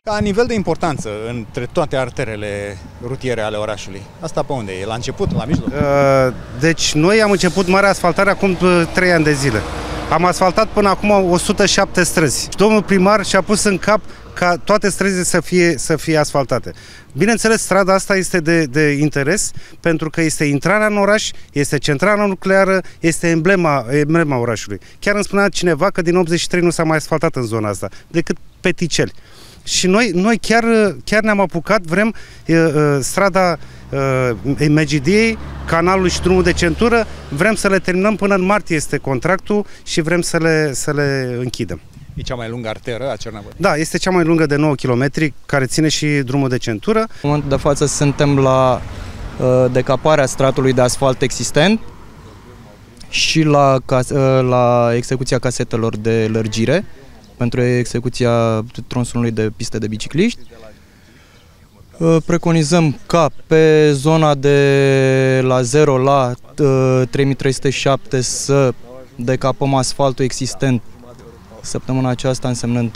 Ca nivel de importanță între toate arterele rutiere ale orașului. Asta pe unde e? La început, la mijloc? Deci noi am început marea asfaltare acum 3 ani de zile. Am asfaltat până acum 107 străzi. Domnul primar și-a pus în cap ca toate străzile să fie asfaltate. Bineînțeles, strada asta este de interes pentru că este intrarea în oraș, este centrala nucleară, este emblema orașului. Chiar îmi spunea cineva că din 83 nu s-a mai asfaltat în zona asta, decât Peticeli. Și noi chiar ne-am apucat, vrem strada Megidiei, canalul și drumul de centură, vrem să le terminăm până în martie este contractul și vrem să le închidem. E cea mai lungă arteră a Cernavoiei? Da, este cea mai lungă de 9 km, care ține și drumul de centură. În momentul de față suntem la decaparea stratului de asfalt existent și la execuția casetelor de lărgire pentru execuția tronsonului de piste de bicicliști. Preconizăm ca pe zona de la 0 la 3307 să decapăm asfaltul existent săptămâna aceasta, însemnând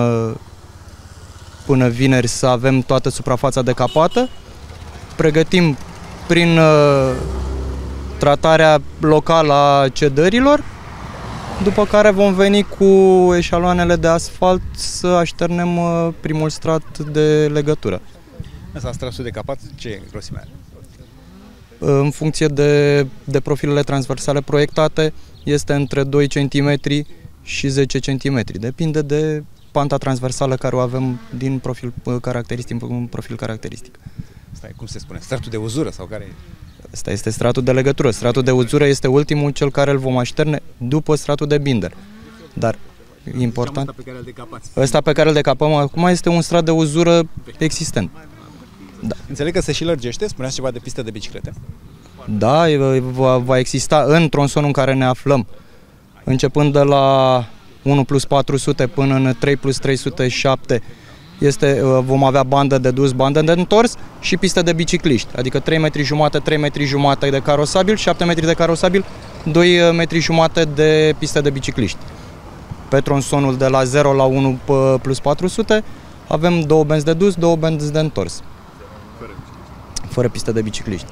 până vineri să avem toată suprafața decapată. Pregătim prin tratarea locală a cedărilor, după care vom veni cu eșaloanele de asfalt să așternem primul strat de legătură. Asta stratul decapat, ce grosime are? În funcție de profilele transversale proiectate, este între 2 cm și 10 cm. Depinde de panta transversală care o avem din profil caracteristic. Asta e, cum se spune, stratul de uzură sau care e? Asta este stratul de legătură. Stratul de uzură este ultimul, cel care îl vom așterne după stratul de binder. Dar important, ăsta pe care îl decapăm acum este un strat de uzură existent. Da. Înțeleg că se și lărgește, spuneați ceva de pistă de biciclete? Da, va exista în tronsonul în care ne aflăm, începând de la 1+400 până în 3+307, vom avea bandă de dus, bandă de întors și pistă de bicicliști, adică 3,5 m, 3,5 m de carosabil, 7 m de carosabil, 2,5 m de pistă de bicicliști. Pe tronsonul de la 0 la 1+400 avem 2 benzi de dus, 2 benzi de întors. Fără pistă de bicicliști.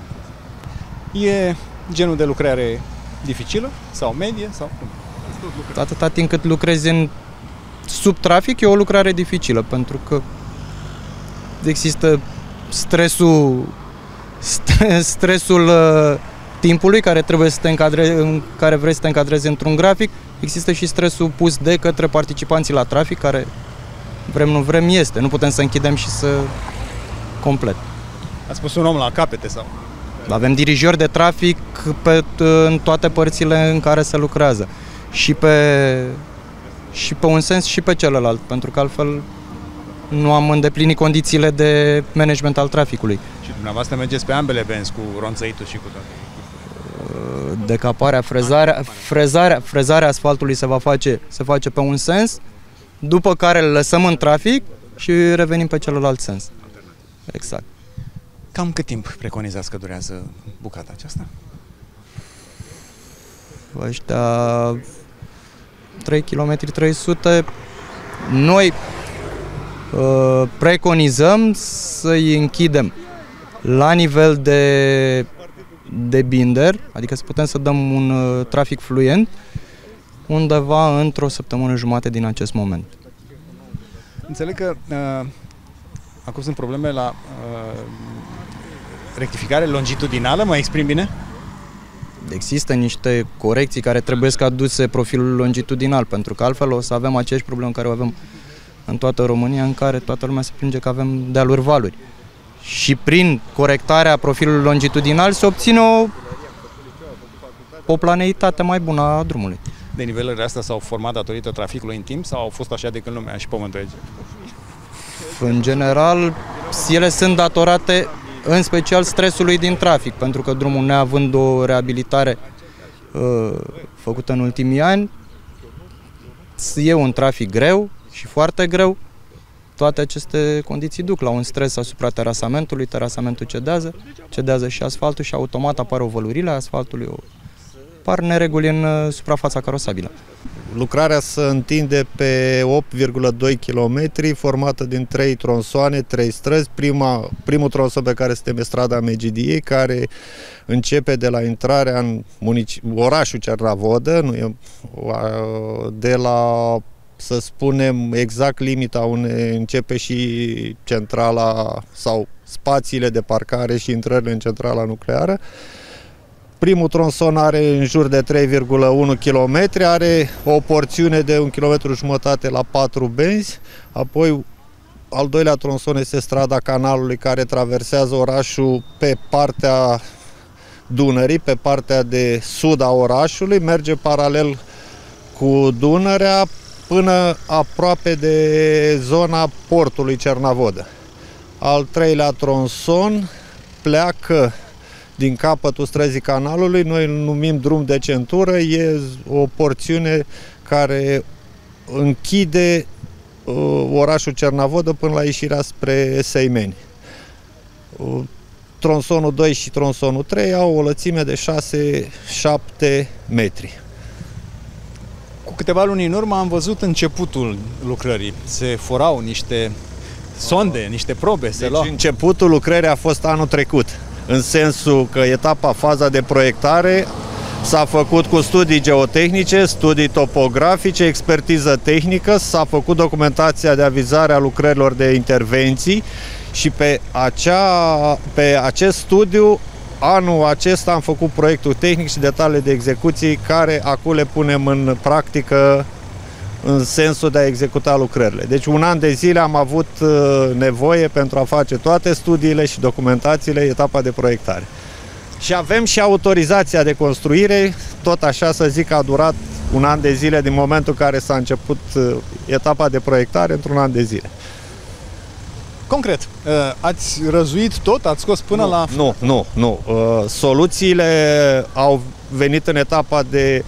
E genul de lucrare dificilă sau medie? Sau cum? Atâta timp cât lucrezi sub trafic, e o lucrare dificilă, pentru că există stresul timpului care trebuie să te în care vrei să te încadrezi într-un grafic. Există și stresul pus de către participanții la trafic, care vrem nu vrem este. Nu putem să închidem și să complet. Ați pus un om la capete sau? Avem dirijori de trafic în toate părțile în care se lucrează. Și pe un sens și pe celălalt, pentru că altfel nu am îndeplinit condițiile de management al traficului. Și dumneavoastră mergeți pe ambele benzi, cu ronțăitul și cu toate? Decaparea, frezarea asfaltului se face pe un sens, după care îl lăsăm în trafic și revenim pe celălalt sens. Exact. Cam cât timp preconizați că durează bucata aceasta? Ăștia 3 km 300. Noi preconizăm să-i închidem la nivel de binder, adică să putem să dăm un trafic fluent undeva într-o săptămână jumate din acest moment. Înțeleg că acum sunt probleme la rectificare longitudinală, mă exprim bine? Există niște corecții care trebuie să aduse profilul longitudinal, pentru că altfel o să avem aceeași problemă care o avem în toată România, în care toată lumea se plânge că avem dealuri valuri. Și prin corectarea profilului longitudinal se obține o planeitate mai bună a drumului. Denivelările astea s-au format datorită traficului în timp sau au fost așa de când lumea și pământul aici? În general, ele sunt datorate în special stresului din trafic, pentru că drumul, neavând o reabilitare făcută în ultimii ani, e un trafic greu și foarte greu. Toate aceste condiții duc la un stres asupra terasamentului, terasamentul cedează și asfaltul și automat apare o vălurire a asfaltului, apar nereguli în suprafața carosabilă. Lucrarea se întinde pe 8,2 km, formată din 3 tronsoane, 3 străzi. Primul tronson pe care suntem e strada Megidiei, care începe de la intrarea în orașul Cernavodă, de la, să spunem, exact limita unde începe și centrala sau spațiile de parcare și intrările în centrala nucleară. Primul tronson are în jur de 3,1 km, are o porțiune de 1,5 km la 4 benzi, apoi al doilea tronson este strada Canalului, care traversează orașul pe partea Dunării, pe partea de sud a orașului, merge paralel cu Dunărea până aproape de zona portului Cernavodă. Al treilea tronson pleacă din capătul străzii Canalului, noi îl numim drum de centură, e o porțiune care închide orașul Cernavodă până la ieșirea spre Seimeni. Tronsonul 2 și tronsonul 3 au o lățime de 6-7 metri. Cu câteva luni în urmă am văzut începutul lucrării. Se forau niște sonde, niște probe. Deci începutul lucrării a fost anul trecut, în sensul că faza de proiectare s-a făcut cu studii geotehnice, studii topografice, expertiză tehnică, s-a făcut documentația de avizare a lucrărilor de intervenții și pe acest studiu, anul acesta am făcut proiectul tehnic și detaliile de execuții, care acum le punem în practică în sensul de a executa lucrările. Deci un an de zile am avut nevoie pentru a face toate studiile și documentațiile, etapa de proiectare. Și avem și autorizația de construire, tot așa să zic, a durat un an de zile din momentul în care s-a început etapa de proiectare, într-un an de zile. Concret, ați răzuit tot? Ați scos până la... Nu. Soluțiile au venit în etapa de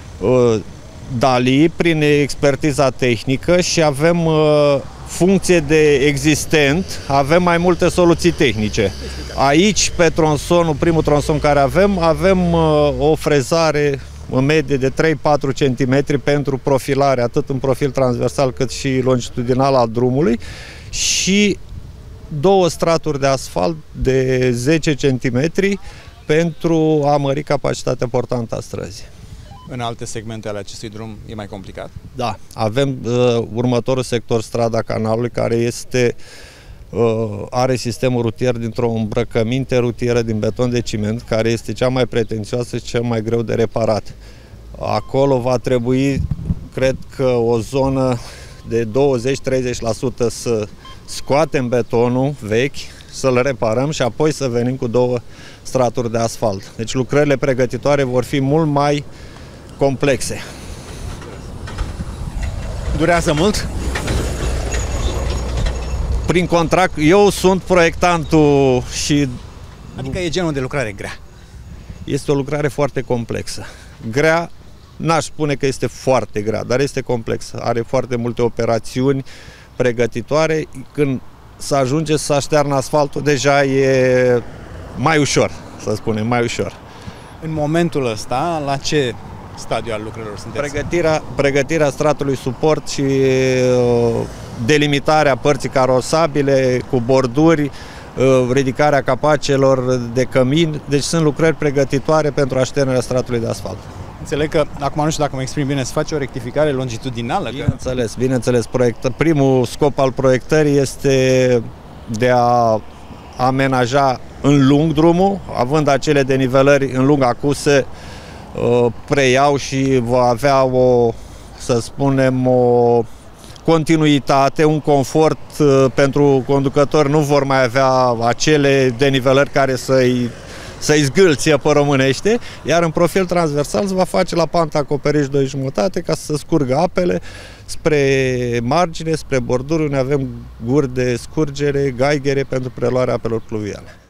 DALI prin expertiza tehnică și avem funcție de existent, avem mai multe soluții tehnice. Aici, pe primul tronson care avem o frezare în medie de 3-4 cm pentru profilare, atât în profil transversal cât și longitudinal al drumului, și 2 straturi de asfalt de 10 cm pentru a mări capacitatea portantă a străzii. În alte segmente ale acestui drum e mai complicat? Da, avem următorul sector, strada Canalului, care are sistemul rutier dintr-o îmbrăcăminte rutieră din beton de ciment, care este cea mai pretențioasă și cea mai greu de reparat. Acolo va trebui, cred că, o zonă de 20-30% să scoatem betonul vechi, să-l reparăm și apoi să venim cu 2 straturi de asfalt. Deci lucrările pregătitoare vor fi mult mai complexe. Durează mult? Prin contract, eu sunt proiectantul și... Adică e genul de lucrare grea? Este o lucrare foarte complexă. Grea, n-aș spune că este foarte grea, dar este complexă. Are foarte multe operațiuni pregătitoare. Când se ajunge să aștearnă asfaltul, deja e mai ușor, să spunem, mai ușor. În momentul ăsta, la ce stadiu al lucrărilor sunteți? Pregătirea stratului suport și delimitarea părții carosabile cu borduri, ridicarea capacelor de cămin. Deci sunt lucrări pregătitoare pentru așternerea stratului de asfalt. Înțeleg că, acum nu știu dacă mă exprim bine, se face o rectificare longitudinală? Bineînțeles. Primul scop al proiectării este de a amenaja în lung drumul, având acele denivelări în lung acuse, preiau și va avea să spunem, o continuitate, un confort pentru conducători, nu vor mai avea acele denivelări care să-i zgâlție pe românește, iar în profil transversal se va face la panta acoperiș 2,5 ca să scurgă apele spre margine, spre borduri, unde avem guri de scurgere, gaighere pentru preluarea apelor pluviale.